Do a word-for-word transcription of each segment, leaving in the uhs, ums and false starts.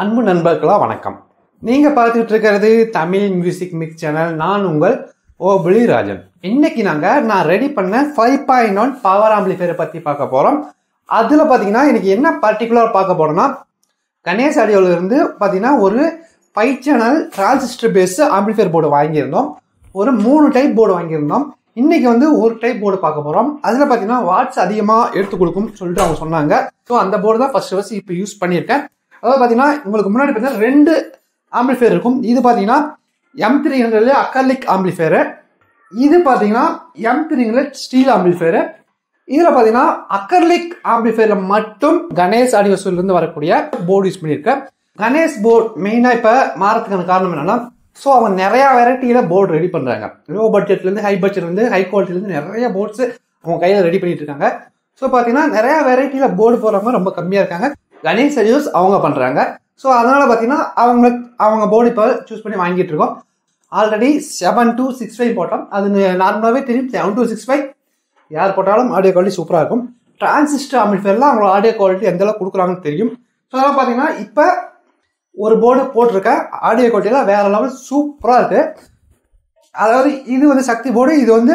அன்பு நண்பர்களா வணக்கம். நீங்க பார்த்துட்டு இருக்கிறது தமிழ் மியூசிக் மிக்ஸ் சேனல். நான் உங்கள் ஓபிளி ராஜன். இன்னைக்கு நாங்க நான் ரெடி பண்ண ஃபைவ் பாயிண்ட் ஒன் பவர் ஆம்பிளிஃபையரை பத்தி பார்க்க போறோம். அதுல பாத்தீங்கன்னா எனக்கு என்ன பர்டிகுலர் பார்க்க போறோம்னா, கணேஷ் ஆடியோல இருந்து பாத்தீங்கன்னா ஒரு five channel transistor bass amplifier board வாங்கியிருந்தோம். ஒரு மூணு டைப் போர்டு வாங்கியிருந்தோம். இன்னைக்கு வந்து ஒரு டைப் போர்டு பார்க்க போறோம். அதுல பாத்தீங்கன்னா வாட்ஸ் அதிகமா எடுத்து கொடுக்கும் சொல்லிட்டு அவங்க சொன்னாங்க. ஸோ அந்த போர்டு தான் ஃபர்ஸ்ட் ஃபர்ஸ்ட் இப்போ யூஸ் பண்ணியிருக்கேன். அதாவது பாத்தீங்கன்னா உங்களுக்கு முன்னாடி பார்த்தீங்கன்னா ரெண்டு ஆம்பிளிஃபையர் இருக்கும். இது பாத்தீங்கன்னா M three hundred acrylic amplifier, இது பாத்தீங்கன்னா M three hundred steel amplifier. இதுல பாத்தீங்கன்னா அக்கர்லிக் ஆம்பிளிஃபையர்ல மட்டும் கணேஷ் ஆடியோஸ்ல இருந்து வரக்கூடிய போர்டு யூஸ் பண்ணியிருக்கேன். கணேஷ் போர்டு மெயினா இப்ப மாறதுக்கான காரணம் என்னன்னா, ஸோ அவங்க நிறைய வெரைட்டியில போர்டு ரெடி பண்றாங்க. லோ பட்ஜெட்ல இருந்து ஹை பட்ஜெட்ல இருந்து ஹை குவாலிட்டில இருந்து நிறைய போர்ட்ஸ் அவங்க கையில ரெடி பண்ணிட்டு இருக்காங்க. ஸோ பாத்தீங்கன்னா நிறைய வெரைட்டியில போர்டு போறவங்க ரொம்ப கம்மியா இருக்காங்க. கணேஷ் ஆடியோஸ் அவங்க பண்றாங்க. ஸோ அதனால பாத்தீங்கன்னா அவங்க அவங்க போர்டு இப்போ சூஸ் பண்ணி வாங்கிட்டு இருக்கோம். Already seven two six five போட்டோம். அது நார்மலாவே தெரியும். செவன் டூ சிக்ஸ் ஃபைவ் யார் போட்டாலும் ஆடியோ குவாலிட்டி சூப்பரா இருக்கும். டிரான்சிஸ்டர் ஆம்பிளிஃபையர்ல அவங்க ஆடியோ குவாலிட்டி எந்த அளவுக்கு கொடுக்குறாங்கன்னு தெரியும். ஸோ அதெல்லாம் பாத்தீங்கன்னா இப்ப ஒரு போர்டு போட்டிருக்க ஆடியோ குவாலிட்டியில வேற லெவல் சூப்பரா இருக்கு. அதாவது இது வந்து சக்தி போர்டு, இது வந்து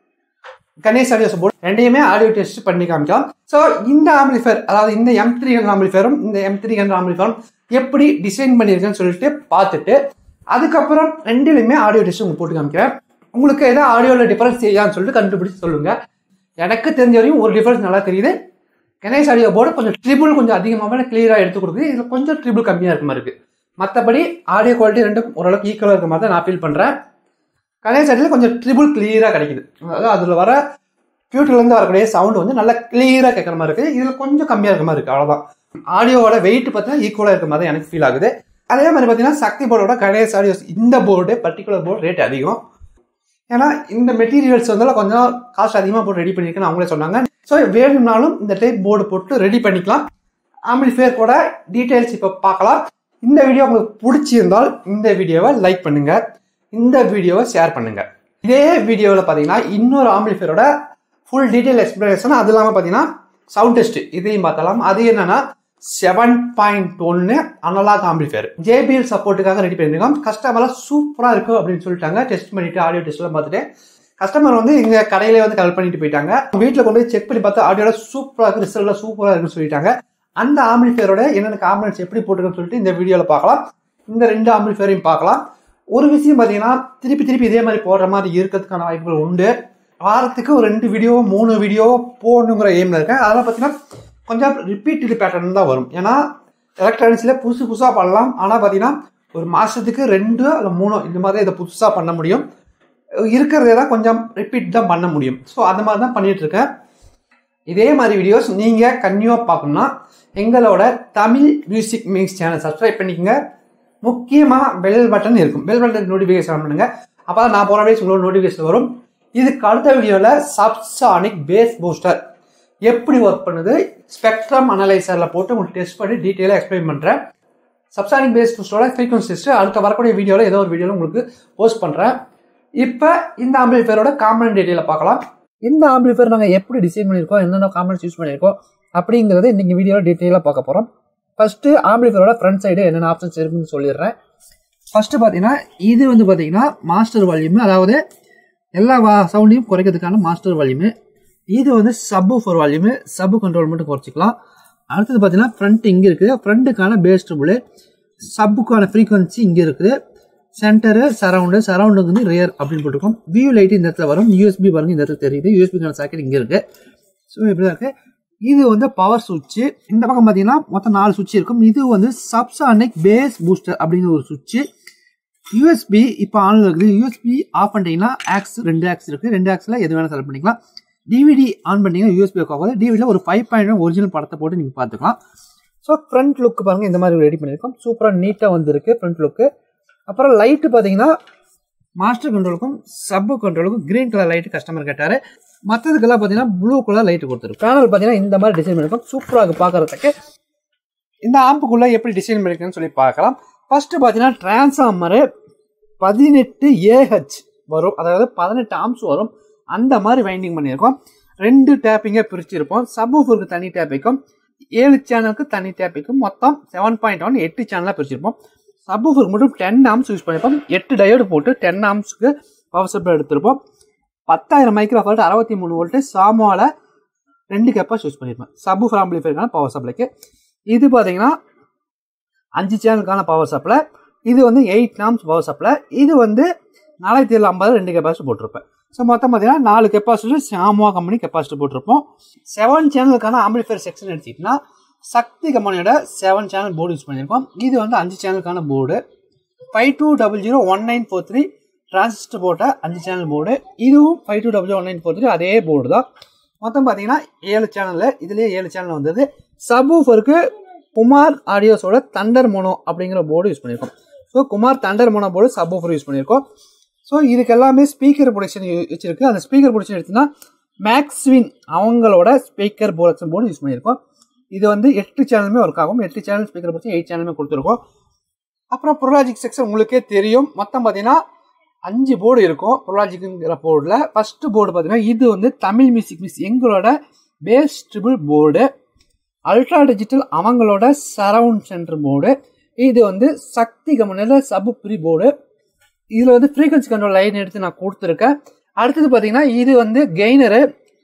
கணேஷ் ஆடியோஸ் போர்டு. ரெண்டையுமே ஆடியோ டெஸ்ட் பண்ணி காமிக்கலாம். ஸோ இந்த ஆம்பிளிஃபையர், அதாவது இந்த எம் த்ரீ ஹண்ட்ரட் ஆம்பிளிஃபையரும் இந்த எம் த்ரீ ஹண்ட்ரட் ஆம்பிளிஃபையரும் எப்படி டிசைன் பண்ணியிருக்கேன்னு சொல்லிட்டு பார்த்துட்டு அதுக்கப்புறம் ரெண்டுலையுமே ஆடியோ டெஸ்ட் உங்களுக்கு போட்டு காமிக்கிறேன். உங்களுக்கு ஏதாவது ஆடியோல டிஃபரன்ஸ் தெரியாதுன்னு சொல்லிட்டு கண்டுபிடிச்சு சொல்லுங்க. எனக்கு தெரிஞ்ச வரையும் ஒரு டிஃபரன்ஸ் நல்லா தெரியுது. கணேஷ் ஆடியோ போர்டு கொஞ்சம் ட்ரிபிள் கொஞ்சம் அதிகமாக கிளியரா எடுத்து கொடுக்குது. இதுல கொஞ்சம் ட்ரிபிள் கம்மியா இருக்க மாதிரி இருக்கு. மற்றபடி ஆடியோ குவாலிட்டி ரெண்டும் ஓரளவுக்கு ஈக்குவலா இருக்க மாதிரி தான் நான் ஃபீல் பண்றேன். கணேஷ் ஆடியோல கொஞ்சம் ட்ரிபிள் கிளியரா கிடைக்குது. அதாவது அதுல வர ஃபியூட்டர்ல இருந்து வரக்கூடிய சவுண்ட் வந்து நல்லா கிளியரா கேட்கற மாதிரி இருக்கு. இதுல கொஞ்சம் கம்மியா இருக்க மாதிரி இருக்கு. அவ்வளவுதான். ஆடியோவோட வெயிட் பார்த்தீங்கன்னா ஈக்குவலா இருக்க மாதிரி எனக்கு ஃபீல் ஆகுது. அதே மாதிரி பாத்தீங்கன்னா சக்தி போர்டோட கணேஷ் ஆடியோஸ் இந்த போர்டு பர்டிகுலர் போர்டு ரேட் அதிகம். ஏன்னா இந்த மெட்டீரியல்ஸ் வந்து கொஞ்சம் காஸ்ட் அதிகமாக போட்டு ரெடி பண்ணிருக்கேன்னு அவங்களே சொன்னாங்க. ஸோ வேணும்னாலும் இந்த டைப் போர்டு போட்டு ரெடி பண்ணிக்கலாம். ஆம்பிளிஃபையர் கூட டீடைல்ஸ் இப்போ பார்க்கலாம். இந்த வீடியோ உங்களுக்கு பிடிச்சிருந்தால் இந்த வீடியோவை லைக் பண்ணுங்க, இந்த வீடியோவை ஷேர் பண்ணுங்க. இதே வீடியோவில் பார்த்தீங்கன்னா இன்னொரு ஆம்பிளிஃபையரோட ஃபுல் டீடைல் எக்ஸ்பிளனேஷன், அது இல்லாமல் பார்த்தீங்கன்னா சவுண்ட் டெஸ்ட் இதையும் பார்த்தலாம். அது என்னன்னா செவன் பாயிண்ட் ஒன்னு அனலாக் ஆம்பிளிஃபையர் ஜேபிஎல் சப்போர்ட்டுக்காக ரெடி பண்ணிருக்கோம். கஸ்டமர்லாம் சூப்பரா இருக்கும் அப்படின்னு சொல்லிட்டாங்க. டெஸ்ட் பண்ணிட்டு ஆடியோ டெஸ்ட் எல்லாம் பார்த்துட்டு கஸ்டமர் வந்து எங்க கடையிலே வந்து கால் பண்ணிட்டு போயிட்டாங்க. வீட்டில் கொண்டு போய் செக் பண்ணி பார்த்தா ஆடியோல சூப்பரா இருக்கு, ரிசல்ட்ல சூப்பரா இருக்குன்னு சொல்லிட்டாங்க. அந்த ஆம்பிளிஃபையரோட என்னென்ன காம்பனன்ட்ஸ் எப்படி போட்டுருக்குன்னு சொல்லிட்டு இந்த வீடியோல பார்க்கலாம். இந்த ரெண்டு ஆம்பிளிஃபையரையும் பார்க்கலாம். ஒரு விஷயம் பார்த்தீங்கன்னா திருப்பி திருப்பி இதே மாதிரி போடுற மாதிரி இருக்கிறதுக்கான வாய்ப்புகள் உண்டு. வாரத்துக்கு ஒரு ரெண்டு வீடியோ மூணு வீடியோ போடணுங்கிற எய்ம்ல இருக்கேன். அதெல்லாம் பார்த்தீங்கன்னா கொஞ்சம் ரிப்பீட்டட் பேட்டர்ன் தான் வரும். ஏன்னா எலக்ட்ரானிக்ஸ்ல புதுசு புதுசா பண்ணலாம். ஆனா பாத்தீங்கன்னா ஒரு மாசத்துக்கு ரெண்டு அல்ல மூணோ இந்த மாதிரி இதை புதுசா பண்ண முடியும். இருக்கிறதே தான் கொஞ்சம் ரிப்பீட் தான் பண்ண முடியும். ஸோ அந்த மாதிரி தான் பண்ணிட்டு இருக்கேன். இதே மாதிரி வீடியோஸ் நீங்க கன்னியூவா பார்க்கணும்னா எங்களோட Tamil music mix channel subscribe பண்ணிக்கோங்க. முக்கியமா பெல் பட்டன் இருக்கும். பெல் பட்டன் நோட்டிபிகேஷன் பண்ணுங்க. அப்பதான் நான் போற வீடியோஸ் உங்களோட நோட்டிபிகேஷன் வரும். இதுக்கு அடுத்த வீடியோல சப்சானிக் பேஸ் பூஸ்டர் எப்படி ஒர்க் பண்ணுது ஸ்பெக்ட்ரம் அனலைசர்ல போட்டு உங்களுக்கு டெஸ்ட் பண்ணி டீட்டெயிலாக எக்ஸ்பிளைன் பண்றேன். சப்சானிக் பேஸ் பூஸ்டரோட ஃப்ரீக்வன்சி டெஸ்ட் அடுத்த வரக்கூடிய வீடியோல ஏதோ ஒரு வீடியோல உங்களுக்கு போஸ்ட் பண்றேன். இப்ப இந்த ஆம்பிளிஃபையரோட காம்பனன்ட் டீட்டெயில பார்க்கலாம். இந்த ஆம்பிளிஃபையர் நாங்க எப்படி டிசைன் பண்ணிருக்கோம், என்னென்ன காம்பனன்ட்ஸ் யூஸ் பண்ணிருக்கோம் அப்படிங்கறத இன்னைக்கு வீடியோல டீட்டெயிலா பார்க்க போறோம். ஃபர்ஸ்ட் ஆம்பிளிஃபையரோட ஃப்ரண்ட் சைடு என்னென்ன ஆப்ஷன்ஸ் இருக்குன்னு சொல்லிடுறேன். ஃபர்ஸ்ட் பாத்தீங்கன்னா இது வந்து பாத்தீங்கன்னா மாஸ்டர் வால்யூம், அதாவது எல்லா சவுண்டையும் குறைக்கிறதுக்கான மாஸ்டர் வால்யூம். இது வந்து சப்பு ஃபார் வால்யூம், சப்பு கண்ட்ரோல் மட்டும் குறைச்சிக்கலாம். அடுத்தது பார்த்தீங்கன்னா ஃப்ரண்ட் இங்கே இருக்குது, ஃப்ரண்ட்டுக்கான பேஸ் ட்ரிபிள், சப்புக்கான ஃப்ரீக்வன்சி இங்கே இருக்குது, சென்டரு சரவுண்டு, சரவுண்டுக்கு வந்து ரியர் அப்படின்னு போட்டிருக்கோம். வியூ லைட் இந்த இடத்துல வரும். யூஎஸ்பி பாருங்க இந்த இடத்துல தெரியுது. யூஎஸ்பிக்கான சாக்கெட் இங்கே இருக்கு. ஸோ இப்படி தான் இருக்கு. இது வந்து பவர் சுவிட்ச். இந்த பக்கம் பார்த்தீங்கன்னா மொத்தம் நாலு சுவிட்ச் இருக்கும். இது வந்து சப்சானிக் பேஸ் பூஸ்டர் அப்படிங்கிற ஒரு சுவிட்ச். யூஎஸ்பி இப்போ ஆன்ல இருக்குது. யூஎஸ்பி ஆஃப் பண்ணிட்டீங்கன்னா ஆக்ஸ் ரெண்டு ஆக்ஸ் இருக்கு. ரெண்டு ஆக்ஸ்ல எது வேணா செலக்ட் பண்ணிக்கலாம். டிவிடி ஆன் பண்ணீங்கன்னா யூஎஸ்பி ஆகாது. டிவிடியில் ஒரு ஃபைவ் பாயிண்ட் ஒரிஜினல் படத்தை போட்டு நீங்கள் பார்த்துக்கலாம். ஸோ ஃப்ரண்ட் லுக் பாருங்க இந்த மாதிரி ரெடி பண்ணியிருக்கோம். சூப்பராக நீட்டாக வந்துருக்கு ஃப்ரண்ட் லுக்கு. அப்புறம் லைட்டு பார்த்தீங்கன்னா மாஸ்டர் கண்ட்ரோலுக்கும் சப்பு கண்ட்ரோலுக்கும் கிரீன் கலர் லைட்டு கஸ்டமர் கேட்டார். மற்றதுக்கெல்லாம் பார்த்தீங்கன்னா ப்ளூ கலர் லைட்டு கொடுத்துருக்கு. பேனல் பார்த்தீங்கன்னா இந்த மாதிரி டிசைன் பண்ணியிருக்கோம். சூப்பராக பார்க்கறதுக்கு. இந்த ஆம்புக்குள்ள எப்படி டிசைன் பண்ணியிருக்குன்னு சொல்லி பார்க்கலாம். ஃபர்ஸ்ட் பார்த்தீங்கன்னா டிரான்ஸ்ஃபார்மரு பதினெட்டு ஏஹெச் வரும், அதாவது பதினெட்டு ஆம்ஸ் வரும். அந்த மாதிரி வைண்டிங் பண்ணியிருக்கோம். ரெண்டு டேப்பிங்கை பிரிச்சிருப்போம். சப்வூஃபருக்கு தனி டேப் வைக்கும், ஏழு சேனலுக்கு தனி டேப்பிங்கும் மொத்தம் செவன் பாயிண்ட் ஒன் எட்டு சேனலாக பிரிச்சிருப்போம். சப்வூஃபருக்கு மட்டும் டென் ஆம்ஸ் யூஸ் பண்ணியிருப்போம். எட்டு டயோடு போட்டு டென் ஆம்ஸுக்கு பவர் சப்ளை எடுத்திருப்போம். பத்தாயிரம் மைக்ரோஃபால்ட் அறுபத்தி மூணு வோல்ட்டு சாமோல ரெண்டு கெப்பாஸ் யூஸ் பண்ணியிருப்பேன் சப்வூஃபர் ஆம்பிளிஃபையருக்கான பவர் சப்ளைக்கு. இது பார்த்தீங்கன்னா அஞ்சு சேனலுக்கான பவர் சப்ளை. இது வந்து எயிட் ஆம்ஸ் பவர் சப்ளை. இது வந்து நாலாயிரத்தி ஏழு ஐம்பது ரெண்டு கெப்பாசிட்டி போட்டிருப்பேன். ஸோ மொத்தம் பார்த்தீங்கன்னா நாலு கெப்பாசிட்டி சாமோ கம்பெனி கெப்பாசிட்டி போட்டிருப்போம். செவன் சேனலுக்கான ஆம்பிளிஃபையர் செக்ஷன் எடுத்துக்கிட்டிங்கன்னா சக்தி கம்பெனியோட செவன் சேனல் போர்டு யூஸ் பண்ணியிருக்கோம். இது வந்து அஞ்சு சேனலுக்கான board. Five two double zero one nine four three transistor போட்ட அஞ்சு சேனல் போர்டு. இதுவும் five two double zero one nine four three அதே போர்டு தான். மொத்தம் பார்த்தீங்கன்னா ஏழு சேனலில் இதுலேயே ஏழு சேனல் வந்தது. சப்வூஃபருக்கு குமார் ஆடியோஸோட தண்டர் மோனோ அப்படிங்கிற போர்டு யூஸ் பண்ணியிருக்கோம். So Kumar thunder mono board subwoofer use பண்ணியிருக்கோம். ஸோ இதுக்கு எல்லாமே ஸ்பீக்கர் ப்ரொடக்ஷன் வச்சிருக்கு. அந்த ஸ்பீக்கர் ப்ரொடக்ஷன் எடுத்துன்னா மேக்ஸ்வின் அவங்களோட ஸ்பீக்கர் ப்ரொடக்ஷன் போர்டு யூஸ் பண்ணியிருக்கோம். இது வந்து எட்டு சேனலுமே ஒர்க் ஆகும். எட்டு சேனல் ஸ்பீக்கர் ப்ரொடக்ஷன் எயிட் சேனலுமே கொடுத்துருக்கோம். அப்புறம் ப்ரோலாஜிக் செக்ஷன் உங்களுக்கே தெரியும். மொத்தம் பார்த்தீங்கன்னா அஞ்சு போர்டு இருக்கும் ப்ரோலாஜிக்குங்கிற போர்டில். ஃபர்ஸ்ட் போர்டு பார்த்தீங்கன்னா இது வந்து தமிழ் மியூசிக் மிக்ஸ் எங்களோட bass treble board. Ultra digital அவங்களோட சரவுண்ட் சென்டர் போர்டு. இது வந்து சக்தி கம்பெனியோட சப் ப்ரீ போர்டு. இதில் வந்து ஃப்ரீக்வன்சி கண்ட்ரோல் லைன் எடுத்து நான் கொடுத்துருக்கேன். அடுத்தது பார்த்தீங்கன்னா இது வந்து கெய்னரு.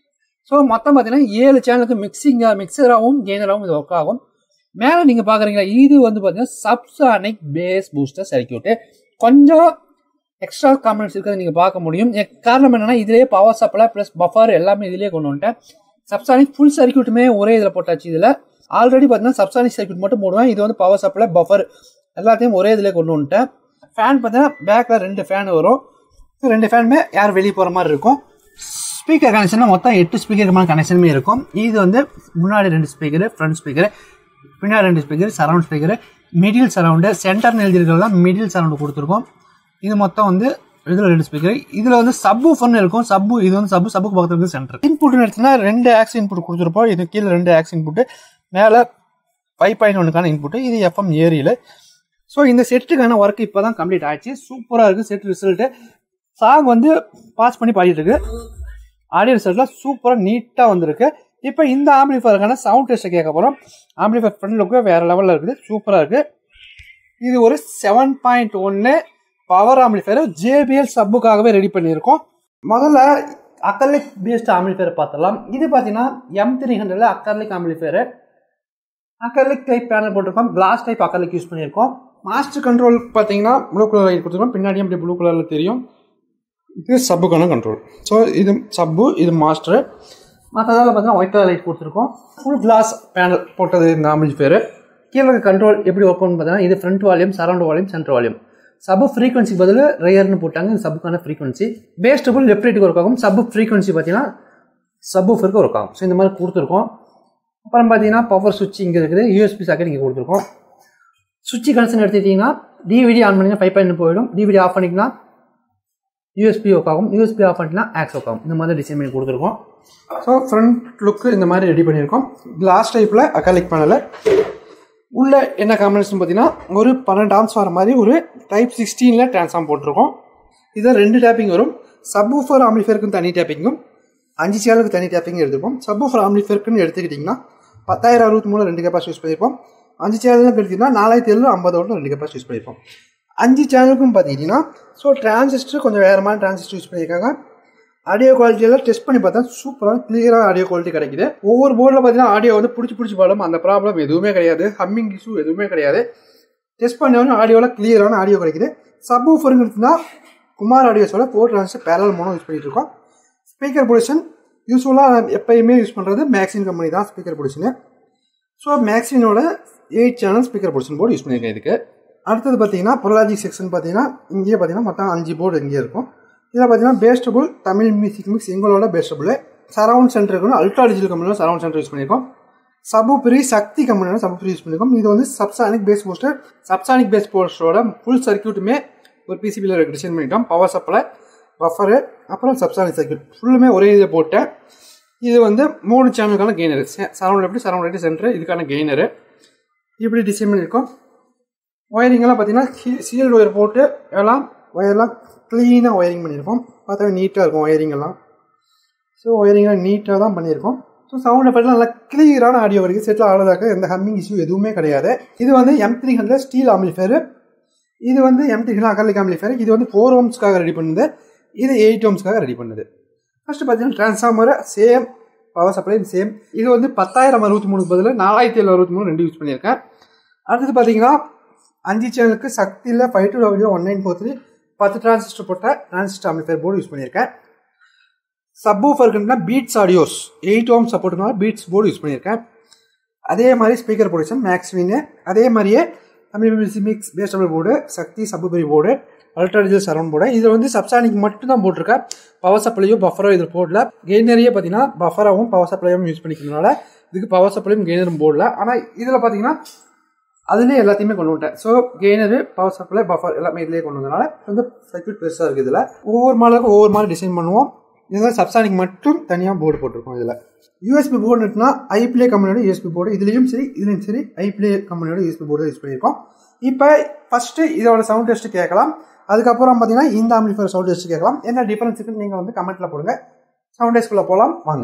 ஸோ மொத்தம் பார்த்தீங்கன்னா ஏழு சேனலுக்கு மிக்சிங்காக மிக்சராகவும் கெய்னராகவும் இது ஒர்க் ஆகும். மேலே நீங்கள் பார்க்குறீங்களா இது வந்து பார்த்தீங்கன்னா சப்சானிக் பேஸ் பூஸ்டர் சர்க்யூட்டு. கொஞ்சம் எக்ஸ்ட்ரா காம்பனன்ட்ஸ் இருக்கிறது நீங்கள் பார்க்க முடியும். காரணம் என்னன்னா இதுலேயே பவர் சப்ளை ப்ளஸ் பஃபர் எல்லாமே இதுலேயே கொண்டு வந்துட்டேன். சப்சானிக் ஃபுல் சர்க்யூட்டுமே ஒரே இதில் போட்டாச்சு. இதில் ஆல்ரெடி பார்த்தீங்கன்னா சப்சானிக் சர்க்யூட் மட்டும் போடுவேன். இது வந்து பவர் சப்ளை பஃபர் எல்லாத்தையும் ஒரே இதில் கொண்டு வந்துட்டேன். ஃபேன் பார்த்தீங்கன்னா பேக்கில் ரெண்டு ஃபேன் வரும். ரெண்டு ஃபேனுமே ஏர் வெளியே போகிற மாதிரி இருக்கும். ஸ்பீக்கர் கனெக்ஷன் மொத்தம் எட்டு ஸ்பீக்கருமான கனெக்ஷனுமே இருக்கும். இது வந்து முன்னாடி ரெண்டு ஸ்பீக்கரு, ஃப்ரண்ட் ஸ்பீக்கரு, பின்னாடி ரெண்டு speaker, surround speaker, middle surround, சென்டர்னு எழுதிருக்கிறதுலாம் மிடில் சரவுண்டு கொடுத்துருக்கோம். இது மொத்தம் வந்து இதில் ரெண்டு ஸ்பீக்கர். இதில் வந்து சப்பு ஃபன் இருக்கும். சப்பு இது வந்து சப்பு சப்புக்கு பக்கத்தில் இருக்குது சென்டர். இன்புட்னு எடுத்துன்னா ரெண்டு ஆக்ஸ் இன்புட் கொடுத்துருப்போம். இது கீழே ரெண்டு ஆக்ஸ் இன்புட்டு, மேலே ஃபைவ் பாயிண்ட் ஒன்றுக்கான இன்புட்டு. இது எஃப்எம் ஏரியில். ஸோ இந்த செட்டுக்கான ஒர்க் இப்போ தான் கம்ப்ளீட் ஆயிடுச்சு. சூப்பராக இருக்குது செட் ரிசல்ட்டு. சாங் வந்து பாஸ் பண்ணி பாடிட்டு இருக்கு. ஆடியோ ரிசல்ட்லாம் சூப்பராக நீட்டாக வந்திருக்கு. இப்போ இந்த ஆம்பிளிஃபயருக்கான சவுண்ட் டெஸ்ட்டை கேட்க போகிறோம். ஆம்பிளிஃபயர் ஃப்ரண்ட் லுக்கு வேறு லெவலில் இருக்குது. சூப்பராக இருக்குது. இது ஒரு செவன் பாயிண்ட் ஒன்று பவர் ஆம்பிளிஃபயர் ஜேபிஎல் சப்புக்காகவே ரெடி பண்ணியிருக்கோம். முதல்ல அக்கர்லிக் பேஸ்ட் ஆம்பிளிஃபயர் பார்த்தலாம். இது பார்த்தீங்கன்னா எம் த்ரீ ஹண்ட்ரட்ல acrylic amplifier. Acrylic type panel போட்டிருக்கோம். கிளாஸ் டைப் அக்கர்லிக் யூஸ் பண்ணியிருக்கோம். மாஸ்டர் கண்ட்ரோல் பார்த்தீங்கன்னா ப்ளூ கலர் லைட் கொடுத்துருக்கோம். பின்னாடியும் அப்படி ப்ளூ கலரில் தெரியும். இது சப்புக்கான கண்ட்ரோல். ஸோ இது சப்பு, இது மாஸ்டரு. மற்றதால் பார்த்தீங்கன்னா ஒயிட் கலர் லைட் கொடுத்துருக்கோம். ஃபுல் கிளாஸ் பேனல் போட்டது இந்த ஆம்பிளிஃபயர். கீழே கண்ட்ரோல் எப்படி ஒர்க் பண்ணு பார்த்தீங்கன்னா இது front volume, surround volume, centre volume. Sub frequency பதில் ரேயர்னு போட்டாங்க. இது சப்புக்கான ஃப்ரீக்வன்சி. பேஸ் ட்ரிபிள் லெஃப்ட் ரைட்டுக்கு ஒர்க் ஆகும். சப்பு ஃப்ரீக்வன்சி பார்த்தீங்கன்னா சப்வூஃபருக்கு ஒர்க் ஆகும். ஸோ இந்த மாதிரி கொடுத்துருக்கோம். அப்புறம் பார்த்தீங்கன்னா பவர் சுவிட்ச் இங்கே இருக்குது. யூஎஸ்பி சாக்கெட் இங்கே கொடுத்துருக்கோம். சுவிட்ச் கனெக்ஷன் எடுத்துக்கிட்டிங்கன்னா டிவிடி ஆன் பண்ணிங்கன்னா ஃபைவ் பாயிண்ட் போயிடும். டிவிடி ஆஃப் பண்ணிங்கன்னா யூஎஸ்பி ஒர்க் ஆகும். யூஎஸ்பி ஆஃப் பண்ணிங்கன்னா ஆக்ஸ் ஒர்க் ஆகும். இந்த மாதிரி டிசைன் பண்ணி கொடுத்துருக்கோம். ஸோ ஃப்ரண்ட் லுக்கு இந்த மாதிரி ரெடி பண்ணியிருக்கோம். கிளாஸ் டைப்பில் அக்காலிக் பேனல். உள்ள என்ன காம்பினேஷன் பார்த்தீங்கன்னா ஒரு பன்னெண்டு ஆம்ஸ் வர மாதிரி ஒரு டைப் சிக்ஸ்டீனில் ட்ரான்ஸ்ஃபார்ம் போட்டிருக்கோம். இதில் ரெண்டு டேப்பிங் வரும். சப்வூஃபர் ஆம்பிளிஃபயருக்கும் தனி டேப்பிங்கும், அஞ்சு சேனலுக்கு தனி டேப்பிங் எடுத்துப்போம். சப்வூஃபர் ஆம்பிளிஃபயருக்குன்னு எடுத்துக்கிட்டிங்கன்னா பத்தாயிரம் அறுபத்தி மூணு ரெண்டு கெப்பாசிட்டி யூஸ் பண்ணியிருப்போம். அஞ்சு சேனலுக்கு எடுத்திங்கன்னா நாலாயிரத்தி ஏழு ஐம்பதோட ரெண்டு கெப்பாசிட்டி யூஸ் பண்ணியிருப்போம். அஞ்சு சேனலுக்கும் பார்த்தீங்கன்னா ஸோ டிரான்சிஸ்டர் கொஞ்சம் வேறு மாதிரி டிரான்சிஸ்டர் யூஸ் பண்ணியிருக்காங்க. ஆடியோ குவாலிட்டியெல்லாம் டெஸ்ட் பண்ணி பார்த்தா சூப்பரான கிளியரான ஆடியோ குவாலிட்டி கிடைக்குது. ஒவ்வொரு போர்டில் பார்த்தீங்கன்னா ஆடியோ வந்து பிடிச்சி பிடிச்சி பாடும். அந்த ப்ராப்ளம் எதுவுமே கிடையாது. ஹம்மிங் இஷ்யூ எதுவுமே கிடையாது. டெஸ்ட் பண்ணவொன்னே ஆடியோவில் கிளியரான ஆடியோ கிடைக்குது. சப்வூஃபர்னு எடுத்துன்னா குமார் ஆடியோஸோட four transistor parallel mono use பண்ணிட்டு இருக்கோம். ஸ்பீக்கர் பொசிஷன் யூஸ்வலாக எப்பயுமே யூஸ் பண்ணுறது மேக்ஸின் கம்பெனி தான் ஸ்பீக்கர் பொசிஷனு. ஸோ மேக்ஸினோட eight channel speaker position board use பண்ணியிருக்கேன் இதுக்கு. அடுத்தது பார்த்தீங்கன்னா ப்ரோலாஜிக் செக்ஷன் பார்த்தீங்கன்னா இங்கேயே பார்த்தீங்கன்னா மொத்தம் அஞ்சு போர்டு இங்கேயே இருக்கும். இதில் பார்த்தீங்கன்னா பேஸ்டபுள் தமிழ் மியூசிக் மிக்ஸ் எங்களோட பேஸ்டபுள் சரவுண்ட் சென்டர் இருக்கணும். அல்ட்ரா டிஜிட்டல் கம்பெனியோட சரவுண்ட் சென்டர் யூஸ் பண்ணியிருக்கோம். சப்பு ப்ரீ சக்தி கம்பெனியோட சப்பு ப்ரீ யூஸ் பண்ணியிருக்கோம். இது வந்து subsonic bass booster. Subsonic bass போஸ்டரோட ஃபுல் சர்க்யூட்டுமே ஒரு பிசிபியில் டிசைன் பண்ணிட்டோம். பவர் சப்ளை, பஃபரு, அப்புறம் சப்சானிக் சர்க்யூட் ஃபுல்லுமே ஒரே இதை போட்டேன். இது வந்து மூணு சேனலுக்கான gainer. Surround left, surround right, centre இதுக்கான கெய்னரு இப்படி டிசைன் பண்ணியிருக்கோம். ஒயரிங்கெல்லாம் பார்த்தீங்கன்னா சீல்டு ஒயர் போட்டு எல்லாம் ஒயர்லாம் க்ளீனாக ஒயரிங் பண்ணியிருக்கோம். பார்த்தா நீட்டாக இருக்கும் ஒயரிங்கெல்லாம். ஸோ ஒயரிங்கெல்லாம் நீட்டாக தான் பண்ணியிருக்கோம். ஸோ சவுண்ட் எஃபெக்ட்லாம் நல்லா கிளியரான ஆடியோ வரைக்கும் செட்டில் ஆனதாக எந்த ஹம்மிங் இஷ்யூ எதுவுமே கிடையாது. இது வந்து M three hundred steel amplifier, இது வந்து M three hundred acrylic amplifier. இது வந்து ஃபோர் ஓம்ஸ்க்காக ரெடி பண்ணுது, இது எயிட் ஓம்ஸ்க்காக ரெடி பண்ணுது. ஃபர்ஸ்ட் பார்த்தீங்கன்னா transformer same, power supply same. இது வந்து பத்தாயிரம் அறுபத்தி மூணுக்கு பதில் நாலாயிரத்தி ஏழு அறுபத்தி மூணு ரெண்டு யூஸ் பண்ணியிருக்கேன். அடுத்தது பார்த்தீங்கன்னா அஞ்சு சேனலுக்கு சக்தியில் five two W one nine four three பத்து டிரான்சிஸ்டர் போட்ட டிரான்சிஸ்டர் ஆம்பிளிஃபையர் போர்டு யூஸ் பண்ணியிருக்கேன். சப்வூஃபருக்குன்னா பீட்ஸ் ஆடியோஸ் எயிட் ஓம் சப்போர்ட்னால பீட்ஸ் போர்டு யூஸ் பண்ணியிருக்கேன். அதே மாதிரி ஸ்பீக்கர் ப்ரொடக்ஷன் மேக்ஸ்வின்னு, அதே மாதிரியே Tamil music mix bass treble board, Sakthi சப்புபரி board, ultra digital surround board. இதில் வந்து சப்சானிக் மட்டும் தான் போட்டிருக்கேன். பவர் சப்ளையோ பஃபரோ இதில் போடல. கெய்னரையே பார்த்தீங்கன்னா பஃபராகவும் பவர் சப்ளையும் யூஸ் பண்ணிக்கிறதுனால இதுக்கு பவர் சப்ளையும் கெய்னரும் போடல. ஆனால் இதில் பார்த்தீங்கன்னா அதுலேயே எல்லாத்தையுமே கொண்டு வந்துட்டேன். So gainer, power supply, buffer எல்லாமே இதிலேயே கொண்டு வந்ததுனால வந்து சர்க்யூட் பெருசாக இருக்குது. இதில் ஒவ்வொரு மாடலுக்கும் ஒவ்வொரு மாதிரி டிசைன் பண்ணுவோம். இதெல்லாம் சப்சானிக் மட்டும் தனியாக போர்டு போட்டிருக்கோம். இதில் யூஎஸ்பி போர்டுனா ஐப்ளே கம்பெனியோட யூஎஸ்பி போர்டு, இதுலேயும் சரி இதுலேயும் சரி ஐப்ளே கம்பெனியோட யூஎஸ்பி போர்டு யூஸ் பண்ணியிருக்கோம். இப்போ ஃபஸ்ட்டு இதோட சவுண்ட் டெஸ்ட்டு கேட்கலாம். அதுக்கப்புறம் பார்த்தீங்கன்னா இந்த ஆம்பிளிஃபையர் சவுண்ட் டெஸ்ட்டு கேட்கலாம். என்ன டிஃபரன்ஸ் இருக்குன்னு நீங்கள் வந்து கமெண்ட்டில் போடுங்க. சவுண்ட் டெஸ்ட்குள்ளே போகலாம் வாங்க.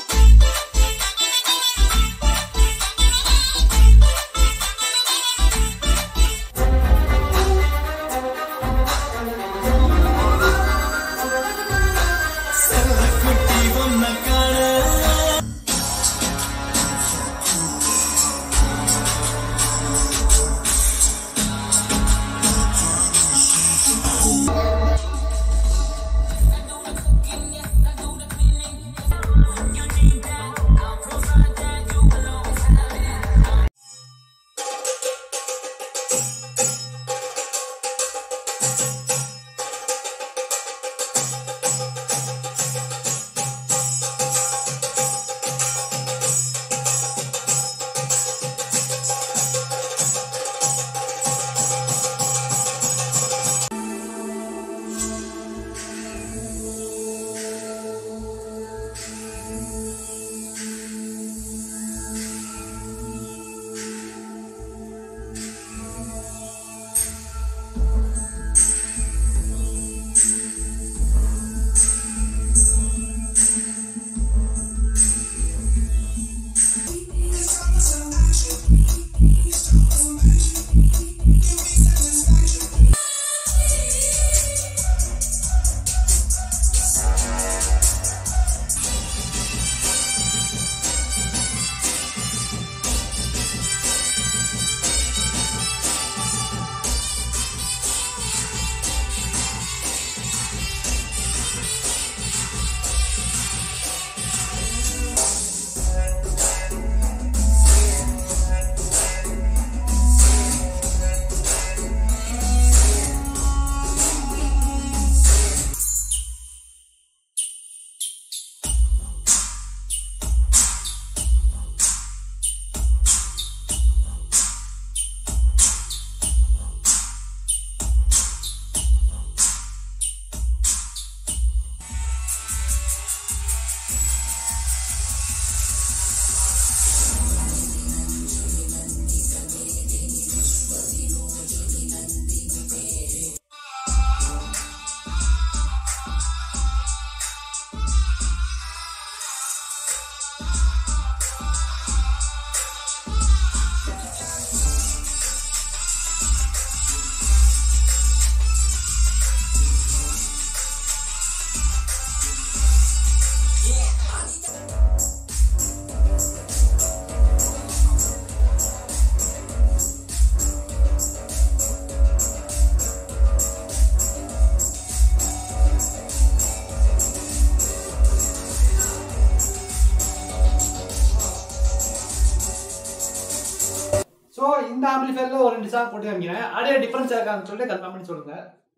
ஸோ இந்த ஆம்பிளிஃபையரில் ஒரு ரெண்டு சாங் போட்டு காமிக்கிறேன். அப்படியே டிஃபரன்ஸ் இருக்கான்னு சொல்லிட்டு கன்ஃபார்ம் பண்ணி சொல்லுங்க.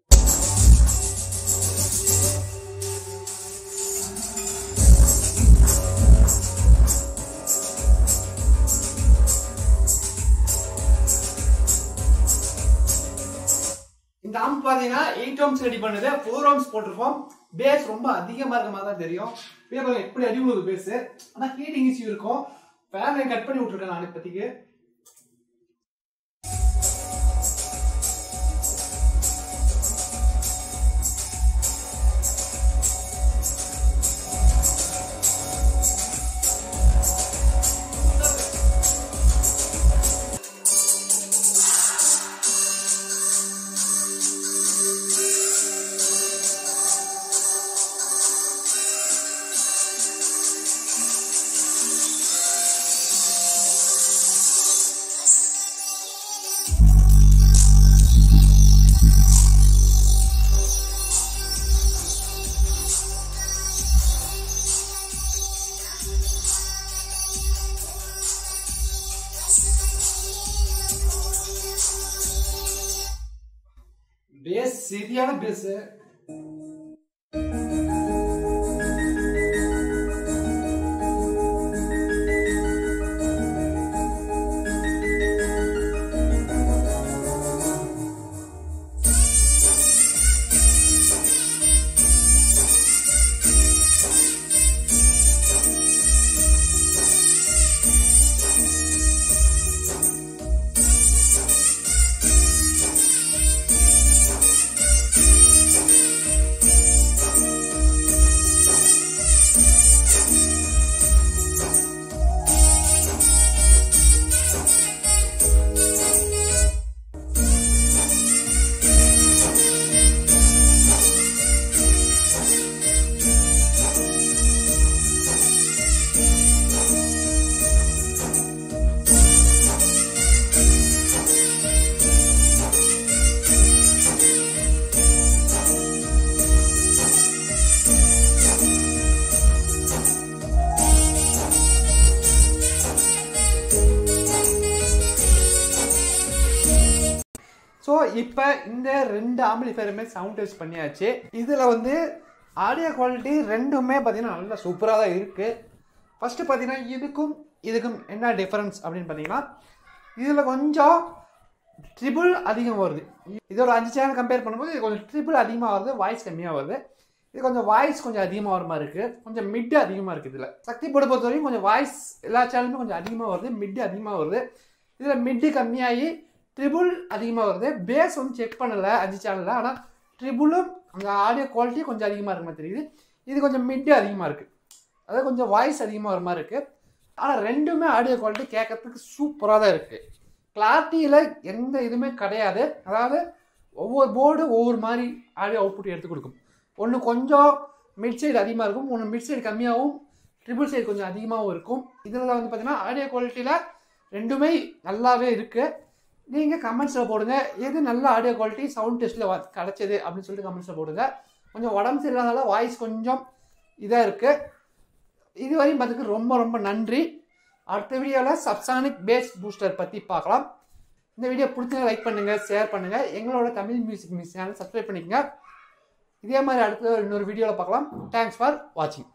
இந்த ஆம்ப் பார்த்தீங்கன்னா எயிட் ஓம்ஸ் ரெடி பண்ணுது, ஃபோர் ஓம்ஸ் போட்டிருக்கோம். பேஸ் ரொம்ப அதிகமாக இருக்க மாதிரி தான் தெரியும். பேப்பர் எப்படி அடி விழுது பேஸ், ஆனால் ஹீட்டிங் இஷ்யூ இருக்கும். ஃபேனை கட் பண்ணி விட்டுருக்கேன் நான் இப்போதைக்கு. சரியான பேஸ். ஸோ இப்போ இந்த ரெண்டு ஆம்பிளிஃபையருமே சவுண்ட் டெஸ்ட் பண்ணியாச்சு. இதில் வந்து ஆடியோ குவாலிட்டி ரெண்டுமே பார்த்தீங்கன்னா நல்லா சூப்பராக தான் இருக்குது. ஃபஸ்ட்டு பார்த்தீங்கன்னா இதுக்கும் இதுக்கும் என்ன டிஃப்ரென்ஸ் அப்படின்னு பார்த்தீங்கன்னா, இதில் கொஞ்சம் ட்ரிபிள் அதிகம் வருது. இதோட அஞ்சு சேனல் கம்பேர் பண்ணும்போது இது கொஞ்சம் ட்ரிபிள் அதிகமாக வருது, வாய்ஸ் கம்மியாக வருது. இது கொஞ்சம் வாய்ஸ் கொஞ்சம் அதிகமாக வர மாதிரி இருக்குது, கொஞ்சம் மிட்டு அதிகமாக இருக்குது. இதில் சக்தி போட பொறுத்த வரைக்கும் கொஞ்சம் வாய்ஸ் எல்லா சேனலுமே கொஞ்சம் அதிகமாக வருது, மிட்டு அதிகமாக வருது. இதில் மிட்டு கம்மியாகி ட்ரிபிள் அதிகமாக வருது. பேஸ் வந்து செக் பண்ணலை அஞ்சு சேனலில், ஆனால் ட்ரிபிளும் அந்த ஆடியோ குவாலிட்டி கொஞ்சம் அதிகமாக இருக்க மாதிரி தெரியுது. இது கொஞ்சம் மிட்டு அதிகமாக இருக்குது, அதாவது கொஞ்சம் வாய்ஸ் அதிகமாக வர மாதிரி இருக்குது. ஆனால் ரெண்டுமே ஆடியோ குவாலிட்டி கேட்கறதுக்கு சூப்பராக தான் இருக்குது. கிளாரிட்டியில் எந்த இதுவுமே கிடையாது. அதாவது ஒவ்வொரு போர்டு ஒவ்வொரு மாதிரி ஆடியோ அவுட்புட் எடுத்து கொடுக்கும். ஒன்று கொஞ்சம் மிட் சைடு அதிகமாக இருக்கும், ஒன்று மிட் சைடு கம்மியாகவும் ட்ரிபிள் சைடு கொஞ்சம் அதிகமாகவும் இருக்கும். இதில் வந்து பார்த்தீங்கன்னா ஆடியோ குவாலிட்டியில் ரெண்டுமே நல்லாவே இருக்குது. நீங்கள் கமெண்ட்ஸில் போடுங்க எது நல்ல ஆடியோ குவாலிட்டி சவுண்ட் டெஸ்ட்டில் கிடச்சிது அப்படின்னு சொல்லிட்டு கமெண்ட்ஸில் போடுங்க. கொஞ்சம் உடம்பு சரியில்லாதனால வாய்ஸ் கொஞ்சம் இதாக இருக்குது. இதுவரையும் பார்த்துக்கு ரொம்ப ரொம்ப நன்றி. அடுத்த வீடியோவில் சப்சானிக் பேஸ் பூஸ்டர் பற்றி பார்க்கலாம். இந்த வீடியோ பிடிச்சா லைக் பண்ணுங்கள், ஷேர் பண்ணுங்கள். எங்களோட Tamil music music channel subscribe பண்ணிக்கங்க. இதே மாதிரி அடுத்த இன்னொரு வீடியோவில் பார்க்கலாம். தேங்க்ஸ் ஃபார் வாட்சிங்.